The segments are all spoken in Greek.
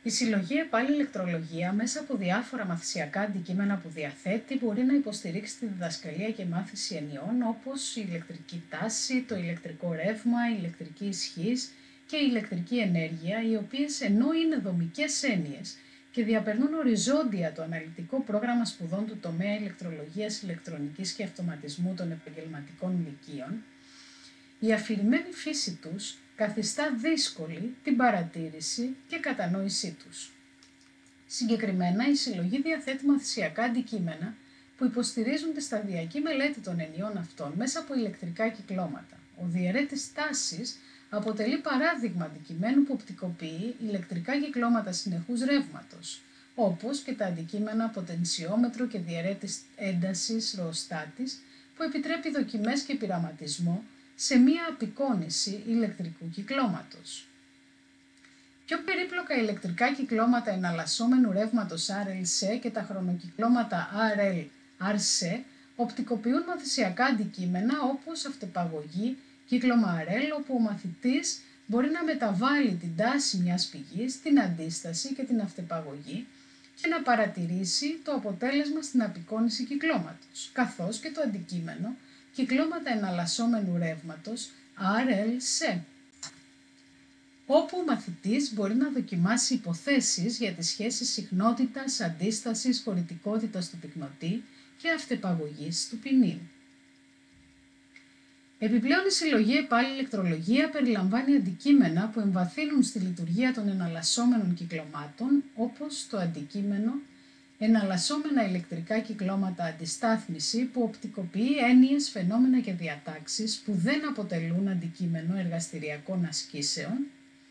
Η συλλογή ΕΠΑΛ ηλεκτρολογία μέσα από διάφορα μαθησιακά αντικείμενα που διαθέτει μπορεί να υποστηρίξει τη διδασκαλία και μάθηση ενιών όπως η ηλεκτρική τάση, το ηλεκτρικό ρεύμα, η ηλεκτρική ισχύς και η ηλεκτρική ενέργεια, οι οποίες ενώ είναι δομικές έννοιες και διαπερνούν οριζόντια το αναλυτικό πρόγραμμα σπουδών του τομέα ηλεκτρολογίας, ηλεκτρονικής και αυτοματισμού των επαγγελματικών λυκείων, η αφηρημένη φύση τους καθιστά δύσκολη την παρατήρηση και κατανόησή τους. Συγκεκριμένα, η συλλογή διαθέτει μαθησιακά αντικείμενα που υποστηρίζουν τη σταδιακή μελέτη των ενιών αυτών μέσα από ηλεκτρικά κυκλώματα. Ο διαιρέτης τάσης αποτελεί παράδειγμα αντικειμένου που οπτικοποιεί ηλεκτρικά κυκλώματα συνεχούς ρεύματος, όπως και τα αντικείμενα ποτενσιόμετρο και διαιρέτης έντασης ροοστάτης που επιτρέπει δοκιμές και πειραματισμό σε μία απεικόνηση ηλεκτρικού κυκλώματος. Πιο περίπλοκα ηλεκτρικά κυκλώματα εναλλασσόμενου ρεύματος RLC και τα χρονοκυκλώματα RL-RC οπτικοποιούν μαθησιακά αντικείμενα όπως αυτεπαγωγή, κύκλωμα RL, όπου ο μαθητής μπορεί να μεταβάλει την τάση μιας πηγής, την αντίσταση και την αυτεπαγωγή και να παρατηρήσει το αποτέλεσμα στην απεικόνηση κυκλώματος, καθώς και το αντικείμενο κυκλώματα εναλλασσόμενου ρεύματος RLC, όπου ο μαθητής μπορεί να δοκιμάσει υποθέσεις για τις σχέσεις συχνότητας, αντίστασης, χωρητικότητας του πυκνοτή και αυτεπαγωγής του ποινίου. Επιπλέον, η συλλογή ΕΠΑΛ ηλεκτρολογία περιλαμβάνει αντικείμενα που εμβαθύνουν στη λειτουργία των εναλλασσόμενων κυκλωμάτων, όπως το αντικείμενο εναλλασσόμενα ηλεκτρικά κυκλώματα αντιστάθμιση που οπτικοποιεί έννοιες, φαινόμενα και διατάξεις που δεν αποτελούν αντικείμενο εργαστηριακών ασκήσεων,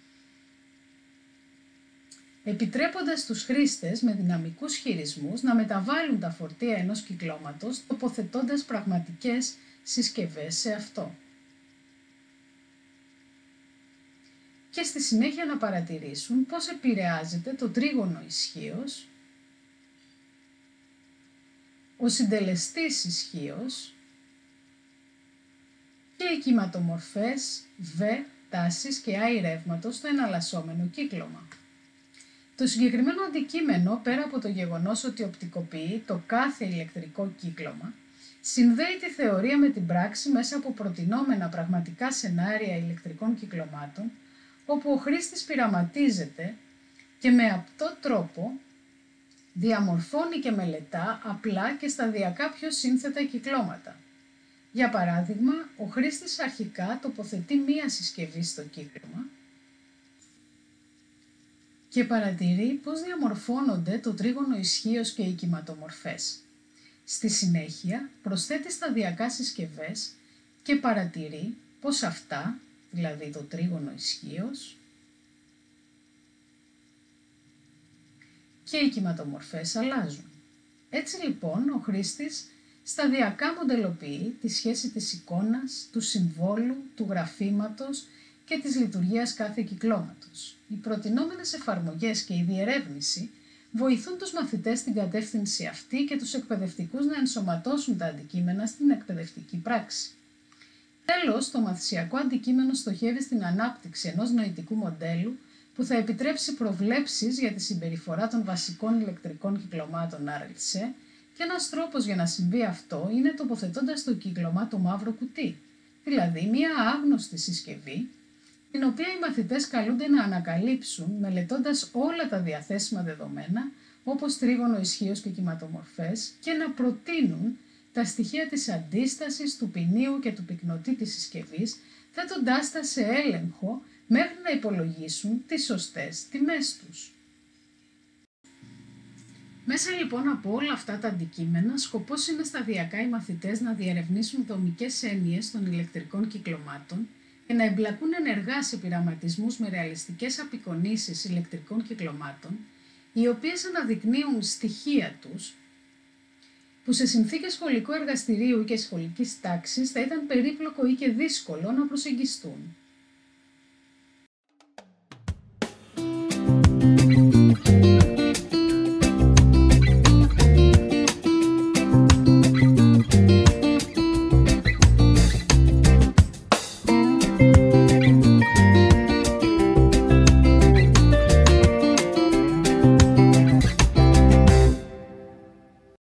επιτρέποντας στους χρήστες με δυναμικούς χειρισμούς να μεταβάλουν τα φορτία ενός κυκλώματος τοποθετώντας πραγματικές συσκευές σε αυτό. Και στη συνέχεια να παρατηρήσουν πώς επηρεάζεται το τρίγωνο ισχύως, ο συντελεστής ισχύως και οι κυματομορφές V, τάσης και I ρεύματος στο εναλλασσόμενο κύκλωμα. Το συγκεκριμένο αντικείμενο, πέρα από το γεγονός ότι οπτικοποιεί το κάθε ηλεκτρικό κύκλωμα, συνδέει τη θεωρία με την πράξη μέσα από προτινόμενα πραγματικά σενάρια ηλεκτρικών κυκλωμάτων, όπου ο χρήστης πειραματίζεται και με αυτό τρόπο διαμορφώνει και μελετά απλά και σταδιακά πιο σύνθετα κυκλώματα. Για παράδειγμα, ο χρήστης αρχικά τοποθετεί μία συσκευή στο κύκλωμα και παρατηρεί πώς διαμορφώνονται το τρίγωνο ισχύως και οι κυματομορφές. Στη συνέχεια, προσθέτει σταδιακά συσκευές και παρατηρεί πώς αυτά, δηλαδή το τρίγωνο ισχύως και οι κυματομορφές αλλάζουν. Έτσι λοιπόν, ο χρήστης σταδιακά μοντελοποιεί τη σχέση της εικόνας, του συμβόλου, του γραφήματος και της λειτουργίας κάθε κυκλώματος. Οι προτινόμενες εφαρμογές και η διερεύνηση βοηθούν τους μαθητές στην κατεύθυνση αυτή και τους εκπαιδευτικούς να ενσωματώσουν τα αντικείμενα στην εκπαιδευτική πράξη. Τέλος, το μαθησιακό αντικείμενο στοχεύει στην ανάπτυξη ενός νοητικού μοντέλου που θα επιτρέψει προβλέψεις για τη συμπεριφορά των βασικών ηλεκτρικών κυκλωμάτων RLC και ένας τρόπος για να συμβεί αυτό είναι τοποθετώντας το κύκλωμα το μαύρο κουτί, δηλαδή μία άγνωστη συσκευή, την οποία οι μαθητές καλούνται να ανακαλύψουν μελετώντας όλα τα διαθέσιμα δεδομένα, όπως τρίγωνο ισχύως και κυματομορφές, και να προτείνουν τα στοιχεία της αντίστασης, του ποινίου και του πυκνοτή της συσκευής, θέτοντάς τα σε έλεγχο μέχρι να υπολογίσουν τις σωστές τιμές τους. Μέσα λοιπόν από όλα αυτά τα αντικείμενα, σκοπός είναι σταδιακά οι μαθητές να διερευνήσουν δομικές έννοιες των ηλεκτρικών κυκλωμάτων και να εμπλακούν ενεργά σε πειραματισμούς με ρεαλιστικές απεικονίσεις ηλεκτρικών κυκλωμάτων, οι οποίες αναδεικνύουν στοιχεία τους, που σε συνθήκες σχολικού εργαστηρίου και σχολικής τάξης θα ήταν περίπλοκο ή και δύσκολο να προσεγγιστούν.